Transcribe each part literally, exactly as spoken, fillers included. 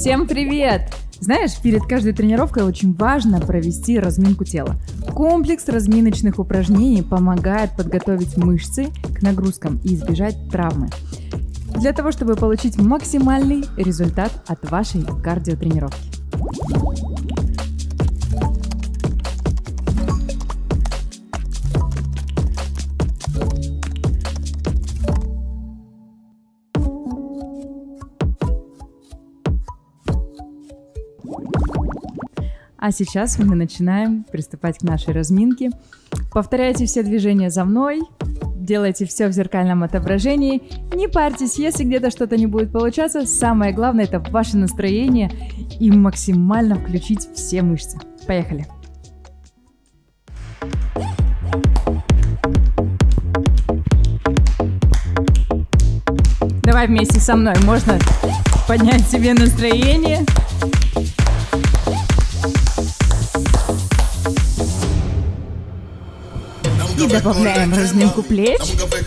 Всем привет! Знаешь, перед каждой тренировкой очень важно провести разминку тела. Комплекс разминочных упражнений помогает подготовить мышцы к нагрузкам и избежать травмы. Для того, чтобы получить максимальный результат от вашей кардиотренировки. А сейчас мы начинаем приступать к нашей разминке. Повторяйте все движения за мной, делайте все в зеркальном отображении. Не парьтесь, если где-то что-то не будет получаться. Самое главное — это ваше настроение и максимально включить все мышцы. Поехали! Давай вместе со мной, можно поднять себе настроение. И добавляем разминку плеч.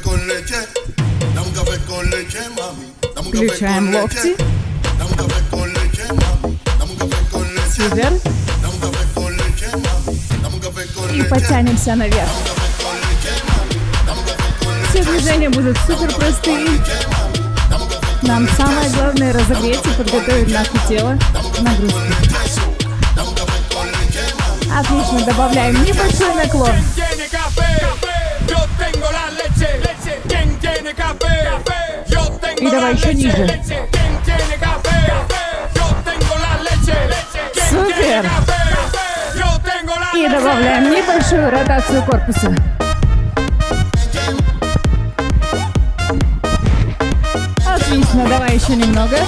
Включаем локти. Супер. И подтянемся наверх. Все движения будут супер простые. Нам самое главное разогреть и подготовить наше тело к нагрузке. Отлично, добавляем небольшой наклон. И давай еще ниже. Супер! И добавляем небольшую ротацию корпуса. Отлично, давай еще немного.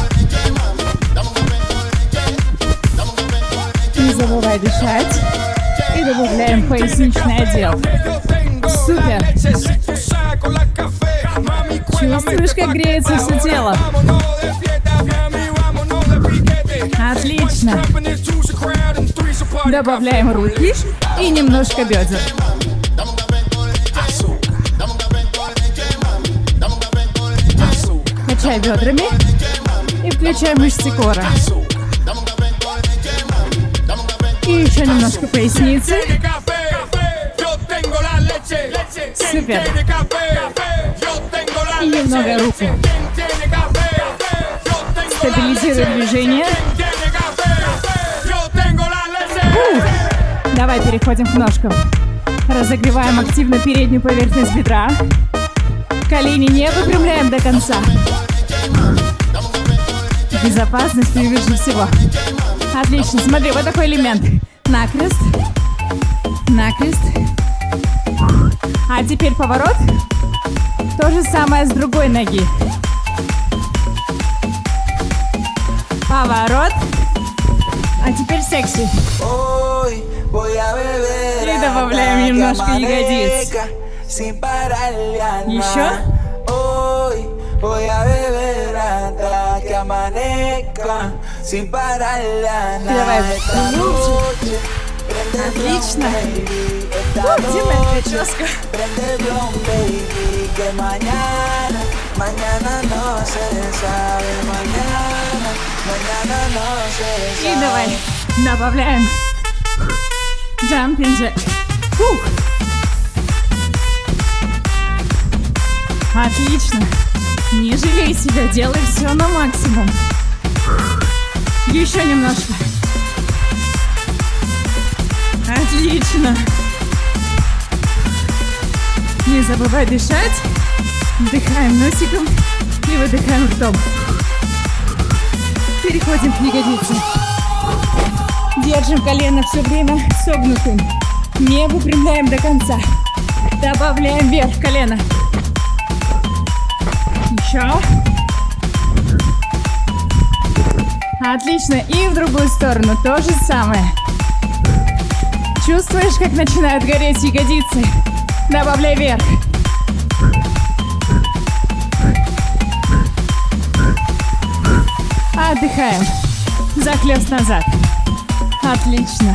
Не забывай дышать. И добавляем поясничный отдел. Супер! Чувствуешь, как греется все тело? Отлично! Добавляем руки и немножко бедер. Качай бедрами и включай мышцы кора. И еще немножко поясницы. Супер. И немного руку. Стабилизируй движение. Ух. Давай переходим к ножкам. Разогреваем активно переднюю поверхность бедра. Колени не выпрямляем до конца. Безопасность превыше всего. Отлично, смотри, вот такой элемент. Накрест, накрест. А теперь поворот. То же самое с другой ноги. Поворот. А теперь секси. И добавляем немножко ягодиц. Еще. Давай глубже. Отлично. О, где моя прическа? И давай добавляем jumping jack. Фух. Отлично. Не жалей себя, делай все на максимум. Еще немножко. Отлично. Не забывай дышать. Вдыхаем носиком и выдыхаем ртом. Переходим к ягодицам. Держим колено все время согнутым. Не выпрямляем до конца. Добавляем вверх колено. Еще. Отлично. И в другую сторону то же самое. Чувствуешь, как начинают гореть ягодицы? Добавляй вверх. Отдыхаем. Захлест назад. Отлично.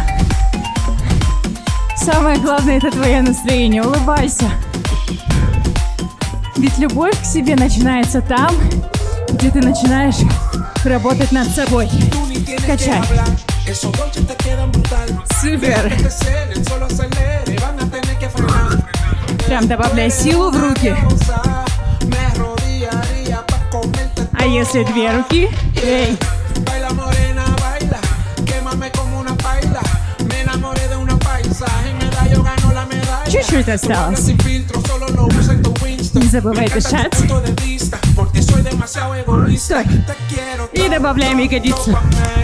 Самое главное — это твое настроение. Улыбайся. Ведь любовь к себе начинается там, где ты начинаешь работать над собой. Качай. Супер. Прям добавляй силу в руки. А если две руки? Эй. Чуть-чуть осталось. Не забывай дышать. Стой. И добавляем ягодицу.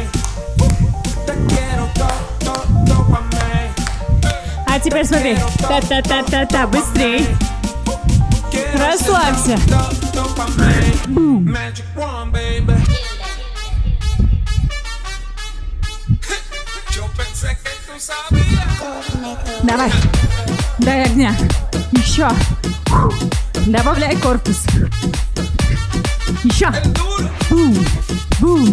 А теперь смотри. Та-та-та-та-та. Быстрей. Расслабься. Бум. Давай. Дай огня. Еще. Добавляй корпус. Еще. Бум. Бум.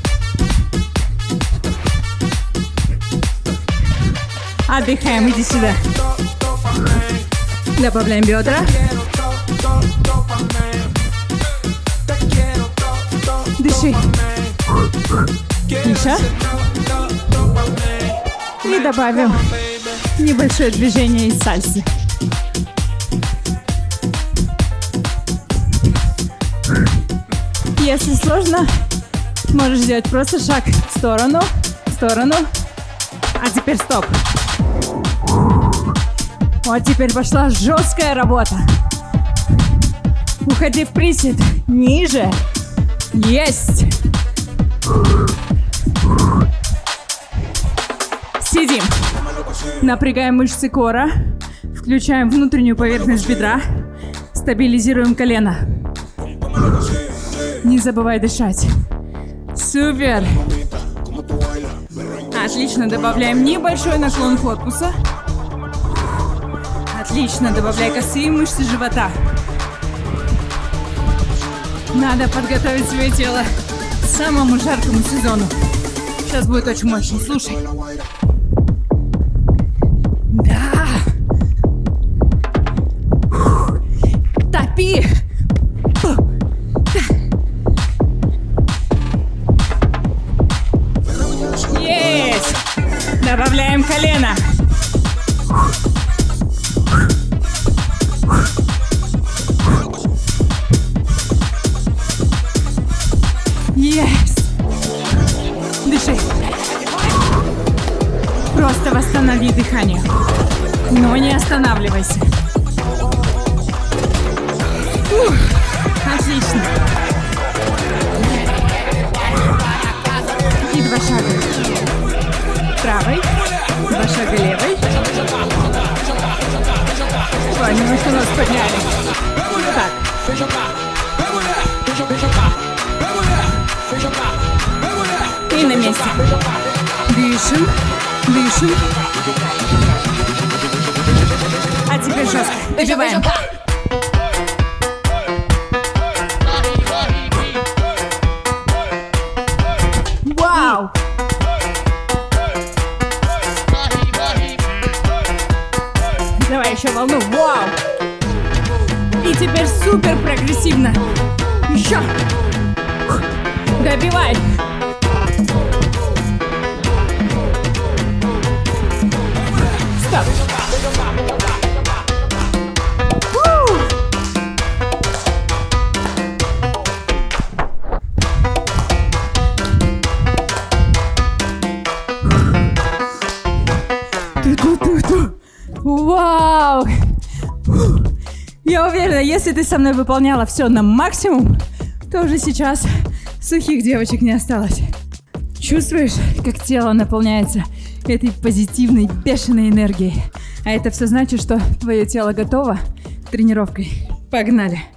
Отдыхаем. Иди сюда. Добавляем бедра. Дыши. Еще. И добавим небольшое движение из сальсы. Если сложно, можешь сделать просто шаг в сторону, в сторону. А теперь стоп. Вот теперь пошла жесткая работа. Уходи в присед. Ниже. Есть. Сидим. Напрягаем мышцы кора. Включаем внутреннюю поверхность бедра. Стабилизируем колено. Не забывай дышать. Супер. Отлично. Добавляем небольшой наклон корпуса. Отлично. Добавляй косые мышцы живота. Надо подготовить свое тело к самому жаркому сезону. Сейчас будет очень мощно. Слушай. Да. Топи. Есть. Добавляем колено. Есть. Дыши. Просто восстанови дыхание. Но не останавливайся. Ух, отлично. И два шага. Правой. Два шага левой. Ой, немножко нос подняли. Так. И на месте. Дышим. Дышим. А теперь жестко. Добиваем. Вау! Давай еще волну. Вау! И теперь супер прогрессивно. Еще. Добивай. Стоп. У! Ту-ту-ту-ту. Вау! Я уверена, если ты со мной выполняла все на максимум, то уже сейчас сухих девочек не осталось. Чувствуешь, как тело наполняется этой позитивной, бешеной энергией? А это все значит, что твое тело готово к тренировке. Погнали!